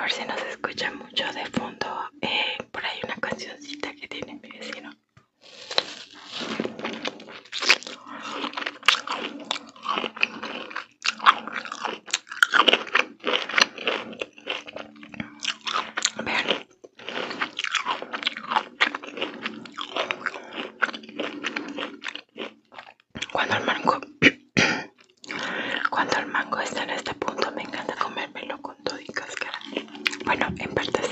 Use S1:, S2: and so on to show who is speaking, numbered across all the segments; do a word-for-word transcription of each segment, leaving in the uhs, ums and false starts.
S1: ver si no se escucha mucho de fondo. Eh, por ahí una cancioncita que tiene mi vecino. Vean. Cuando el mango, cuando el mango está en este punto, me encanta comérmelo con todo y cáscara. Bueno, en partes.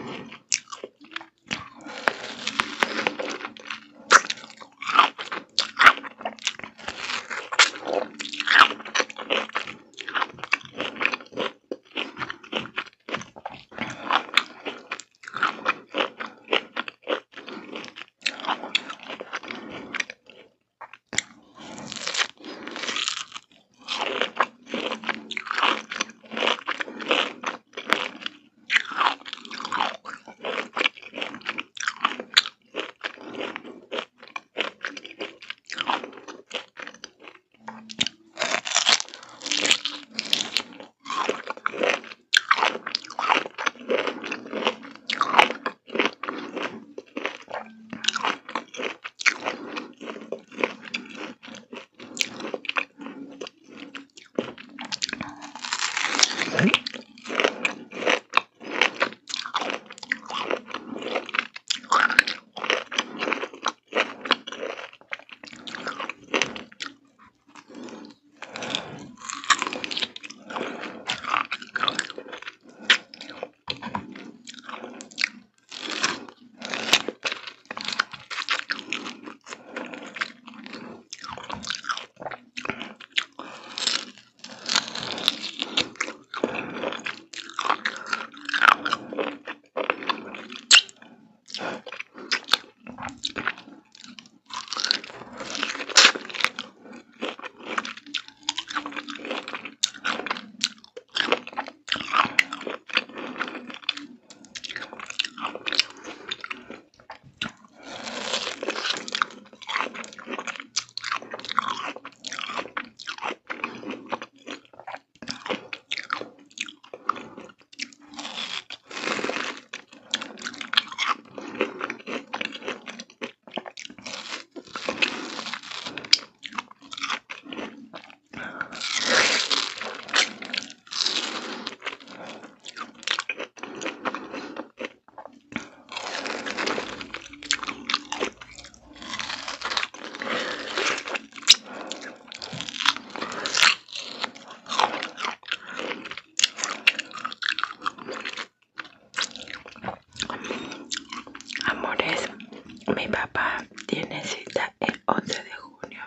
S1: Amores, mi papá tiene cita el once de junio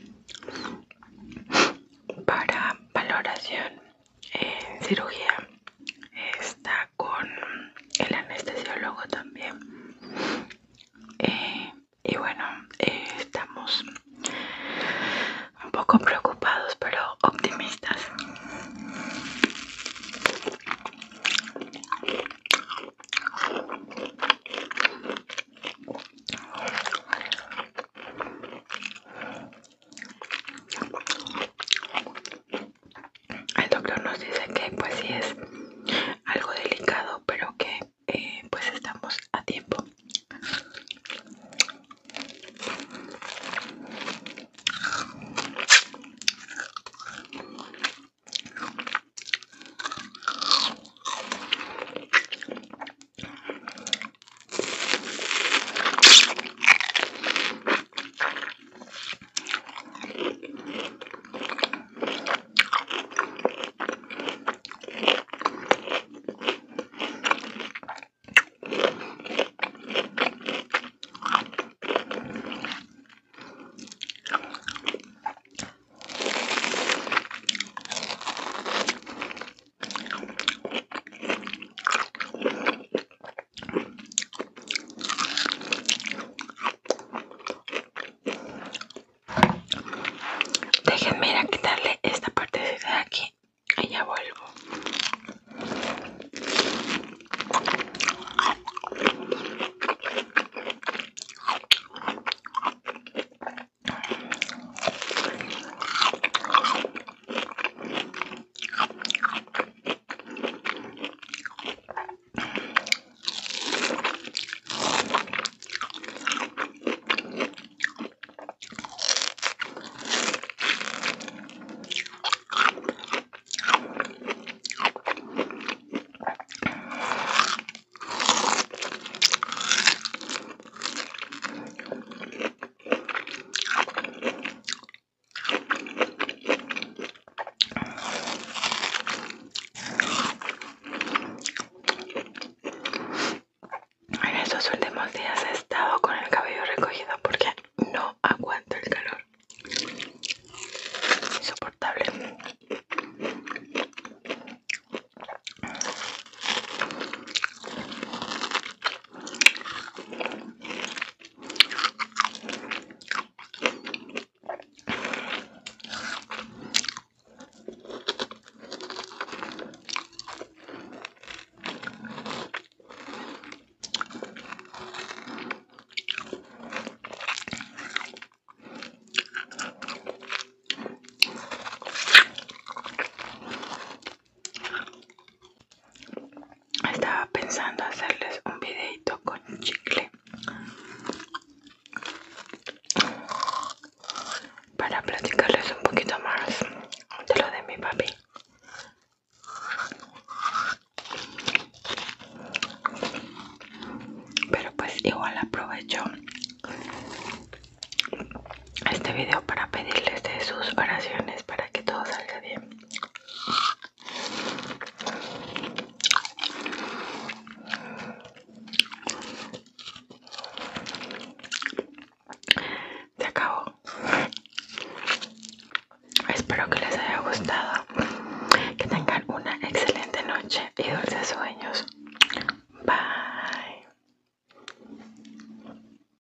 S1: para valoración en cirugía. Está con el anestesiólogo también. Eh, y bueno, eh, estamos un poco preocupados, pero optimistas. El doctor nos dice que pues sí es algo delicado, pero que eh, pues estamos a tiempo. Déjenme ir a quitarle esta parte de aquí y ya vuelvo. pensando hacerles un videito con chicle para platicarles un poquito más de lo de mi papi. Pero pues igual aprovecho este video para pedirles de sus oraciones para que todo salga bien. Se acabó. Espero que les haya gustado.